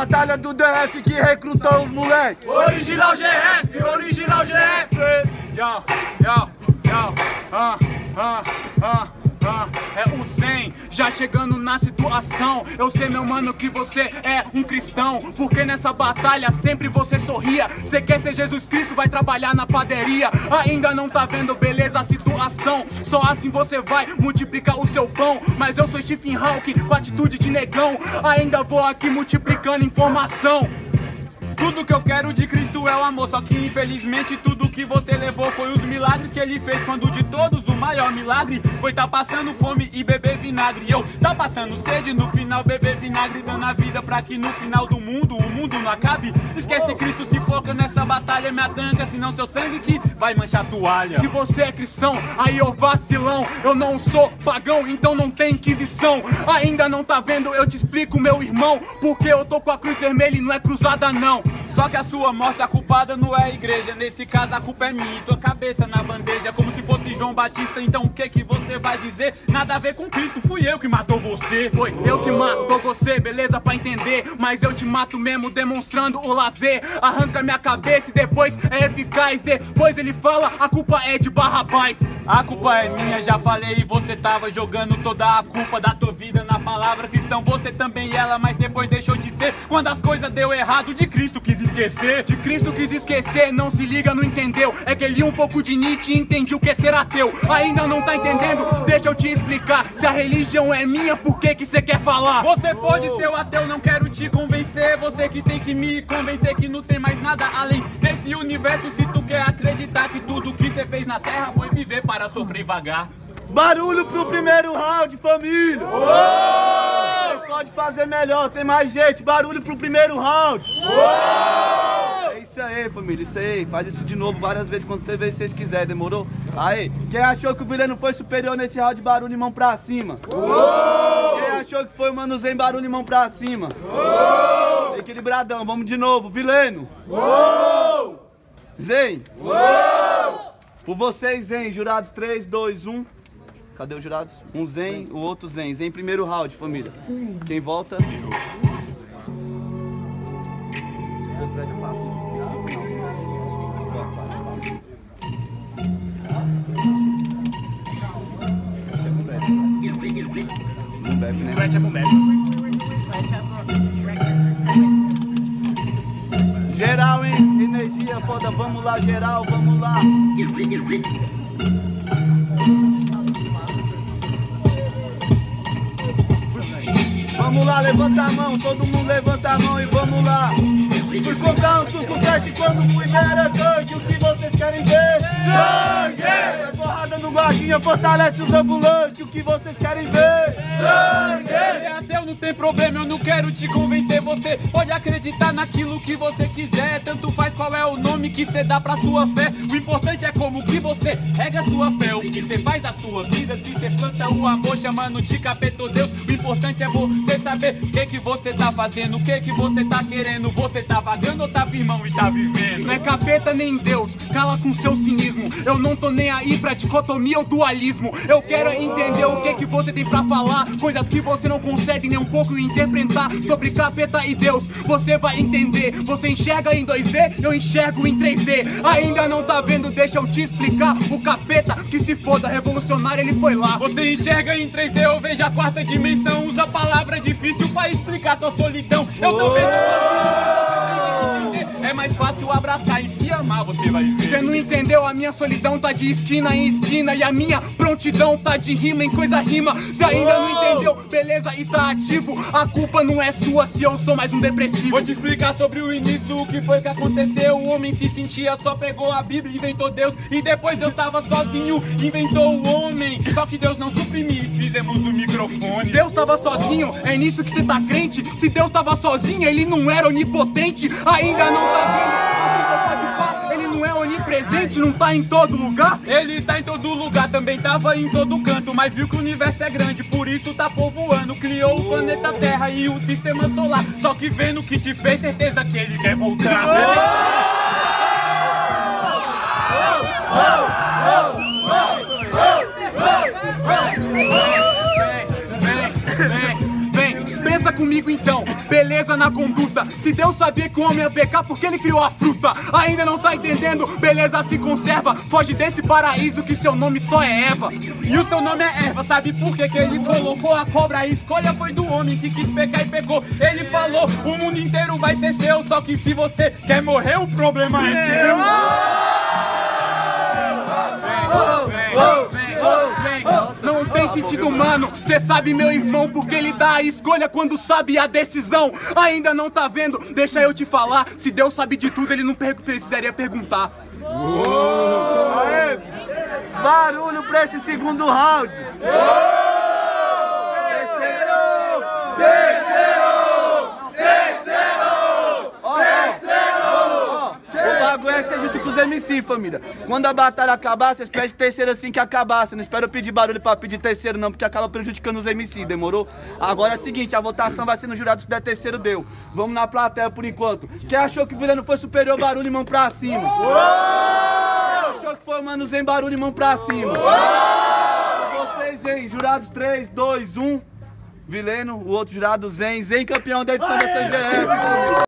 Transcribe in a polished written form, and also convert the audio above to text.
batalha do DF que recrutou os moleque. Original GF, original GF. Yo, yo, yo, é o Zen, já chegando na situação. Eu sei, meu mano, que você é um cristão, porque nessa batalha sempre você sorria. Cê quer ser Jesus Cristo, vai trabalhar na padaria. Ainda não tá vendo, beleza, a situação. Só assim você vai multiplicar o seu pão. Mas eu sou Stephen Hawking com atitude de negão. Ainda vou aqui multiplicando informação. Tudo que eu quero de Cristo é o amor, só que infelizmente tudo que você levou foi os milagres que ele fez. Quando de todos o maior milagre foi tá passando fome e beber vinagre. E eu tá passando sede, no final beber vinagre, dando a vida pra que no final do mundo o mundo não acabe. Esquece Cristo, se foca nessa batalha, me atanca, senão seu sangue que vai manchar a toalha. Se você é cristão, aí eu vacilão. Eu não sou pagão, então não tem inquisição. Ainda não tá vendo, eu te explico, meu irmão, porque eu tô com a cruz vermelha e não é cruzada não. Só que a sua morte, a culpada não é a igreja. Nesse caso a culpa é minha e tua cabeça na bandeja, como se fosse João Batista. Então o que você vai dizer? Nada a ver com Cristo, fui eu que matou você. Foi eu que matou você, beleza pra entender. Mas eu te mato mesmo demonstrando o lazer. Arranca minha cabeça e depois é eficaz. Depois ele fala, a culpa é de Barrabás. A culpa é minha, já falei, e você tava jogando toda a culpa da tua vida na palavra cristão. Você também ela, mas depois deixou de ser. Quando as coisas deu errado, de Cristo quis esquecer. De Cristo quis esquecer, não se liga, não entendeu. É que ele li um pouco de Nietzsche e entendi o que é ser ateu. Ainda não tá entendendo? Deixa eu te explicar. Se a religião é minha, por que que você quer falar? Você pode ser o ateu, não quero te convencer. Você que tem que me convencer que não tem mais nada além desse universo. Se tu quer acreditar que tudo que você fez na terra foi viver para sofrer e vagar. Barulho pro primeiro round, família! Uou! Pode fazer melhor, tem mais gente. Barulho pro primeiro round! Uou! É isso aí, família, isso aí. Faz isso de novo várias vezes, quantas vezes vocês quiserem, demorou? Aí, quem achou que o Vileno foi superior nesse round, barulho e mão pra cima. Uou! Quem achou que foi o Mano Zen, barulho e mão pra cima. Uou! Equilibradão, vamos de novo. Vileno! Uou! Zen! Uou! Por vocês, Zen, jurados 3, 2, 1. Cadê os jurados? Um Zen, o outro Zen. Zen primeiro round, família. Quem volta? Scratch é bombebe. Geral, hein? Energia foda, vamos lá, geral, vamos lá. Vamos lá, levanta a mão, todo mundo levanta a mão e vamos lá. Fui comprar um suco cash quando fui ver era doido. O que vocês querem ver? Sangue! É porrada no guardinha, fortalece os ambulantes. O que vocês querem ver? Sangue! É ateu, não tem problema, eu não quero te convencer. Você pode acreditar naquilo que você quiser. Tanto faz qual é o nome que você dá pra sua fé. O importante é como que você rega a sua fé. O que você faz da sua vida, se você planta o amor chamando de capeta ou Deus. O importante é você saber o que você tá fazendo, o que você tá querendo. Você tá vagando ou tá firmão e tá vivendo? Não é capeta nem Deus, cala com seu cinismo. Eu não tô nem aí pra dicotomia ou dualismo. Eu quero entender o que você tem pra falar. Coisas que você não consegue nem um pouco interpretar. Sobre capeta e Deus, você vai entender. Você enxerga em 2D, eu enxergo em 3D. Ainda não tá vendo, deixa eu te explicar. O capeta, que se foda, revolucionário, ele foi lá. Você enxerga em 3D, eu vejo a quarta dimensão. Usa palavra difícil pra explicar tua solidão. Eu tô vendo sozinho. É mais fácil abraçar e se amar, você vai ver. Você não entendeu? A minha solidão tá de esquina em esquina. E a minha prontidão tá de rima em coisa rima. Você ainda não entendeu? Beleza, e tá ativo. A culpa não é sua se eu sou mais um depressivo. Vou te explicar sobre o início, o que foi que aconteceu. O homem se sentia, só pegou a Bíblia, inventou Deus. E depois Deus tava sozinho, inventou o homem. Só que Deus não suprimiu, fizemos o microfone. Deus tava sozinho, é nisso que você tá crente? Se Deus tava sozinho, ele não era onipotente. Ainda não tá vendo? Assim então pode pá, ele não é onipresente, não tá em todo lugar? Ele tá em todo lugar, também tava em todo canto. Mas viu que o universo é grande, por isso tá povoando. Criou o planeta Terra e o sistema solar. Só que vendo o que te fez, certeza que ele quer voltar. Pensa comigo então, beleza na conduta. Se Deus sabia que o homem ia pecar, por que ele criou a fruta? Ainda não tá entendendo? Beleza se conserva. Foge desse paraíso que seu nome só é Eva. E o seu nome é Eva, sabe por que ele colocou a cobra? A escolha foi do homem que quis pecar e pecou. Ele falou, o mundo inteiro vai ser seu. Só que se você quer morrer, o problema é teu. Não tem sentido humano, cê sabe meu irmão, porque ele dá a escolha quando sabe a decisão. Ainda não tá vendo? Deixa eu te falar, se Deus sabe de tudo, ele não precisaria perguntar. Aê. Barulho pra esse segundo round. O bagulho é ser junto com os MC, família. Quando a batalha acabar, vocês pedem terceiro assim que acabar. Você não espera eu pedir barulho pra pedir terceiro não, porque acaba prejudicando os MC, demorou? Agora é o seguinte, a votação vai ser no jurado, se der terceiro deu. Vamos na plateia por enquanto. Quem achou que o Vileno foi superior, barulho e mão pra cima. Quem achou que foi o Mano Zen, barulho e mão pra cima. Vocês, hein, jurados 3, 2, 1. Vileno, o outro jurado Zen campeão da edição da CGF.